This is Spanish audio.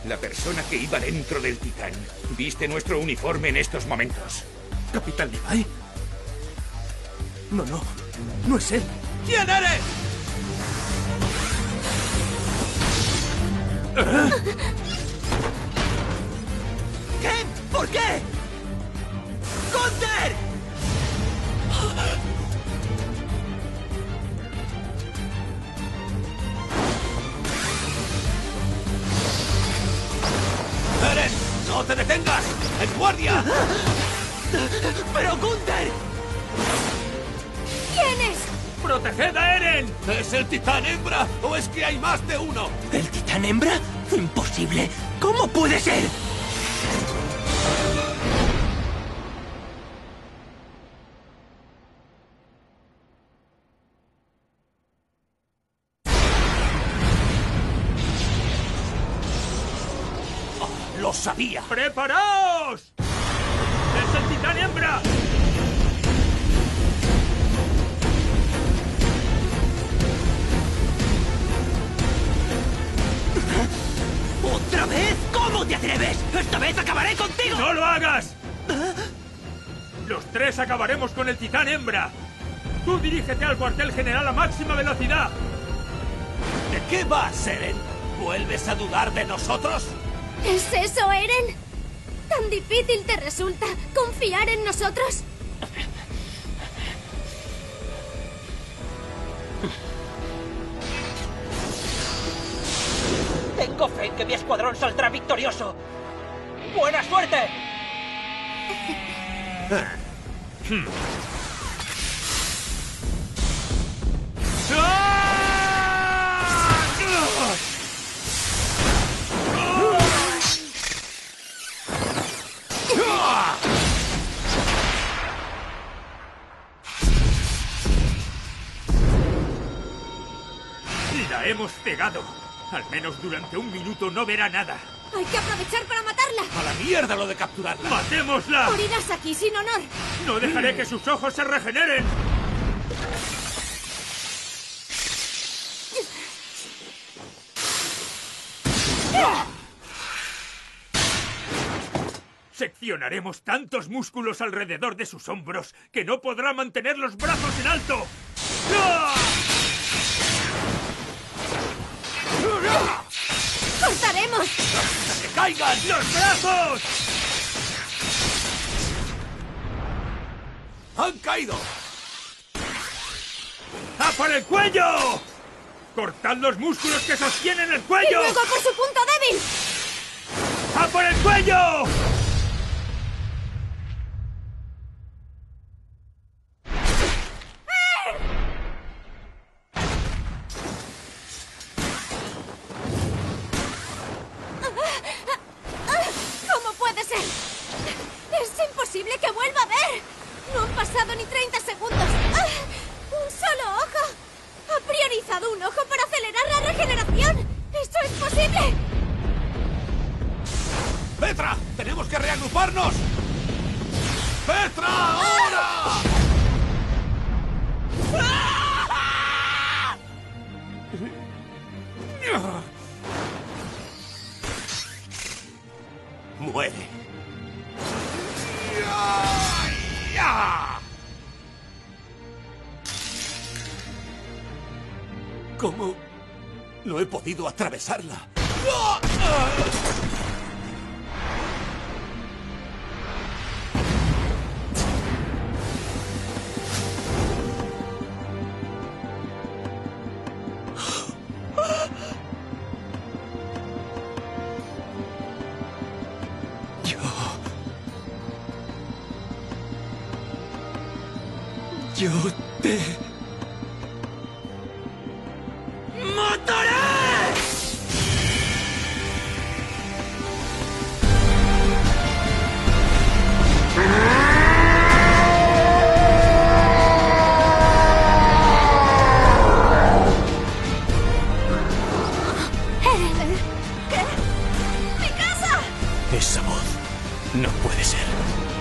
La persona que iba dentro del Titán viste nuestro uniforme en estos momentos. ¿Capitán Levi? No, no. No es él. ¿Quién eres? ¿Qué? ¿Por qué? ¡Gunther! ¡Eren! ¡No te detengas! ¡En guardia! ¡Pero Gunther! ¿Quién es? ¡Proteged a Eren! ¿Es el Titán Hembra o es que hay más de uno? ¿El Titán Hembra? ¡Imposible! ¿Cómo puede ser? ¡Lo sabía! ¡Preparaos! ¡Es el Titán Hembra! ¿Otra vez? ¿Cómo te atreves? ¡Esta vez acabaré contigo! ¡No lo hagas! Los tres acabaremos con el Titán Hembra. Tú dirígete al cuartel general a máxima velocidad. ¿De qué vas, Eren? ¿Vuelves a dudar de nosotros? ¿Es eso, Eren? ¿Tan difícil te resulta confiar en nosotros? Tengo fe en que mi escuadrón saldrá victorioso. ¡Buena suerte! La hemos cegado. Al menos durante un minuto no verá nada. Hay que aprovechar para matarla. ¡A la mierda lo de capturarla! ¡Matémosla! Morirás aquí sin honor. ¡No dejaré que sus ojos se regeneren! Seccionaremos tantos músculos alrededor de sus hombros que no podrá mantener los brazos en alto. ¡Cortaremos! ¡Hasta que caigan! ¡Los brazos! ¡Han caído! ¡A por el cuello! ¡Cortad los músculos que sostienen el ¡Y cuello! luego por su punto débil! ¡A por el cuello! ¿Cómo puede ser? ¡Es imposible que vuelva a ver! No han pasado ni 30 segundos. ¡Un solo ojo! ¡Ha priorizado un ojo para acelerar la regeneración! ¡Eso es posible! ¡Petra! ¡Tenemos que reagruparnos! ¡Petra, ahora! Muere. ¿Cómo no he podido atravesarla? Yo te... ¡Mataré! ¿Qué? ¡Mi casa! Esa voz no puede ser.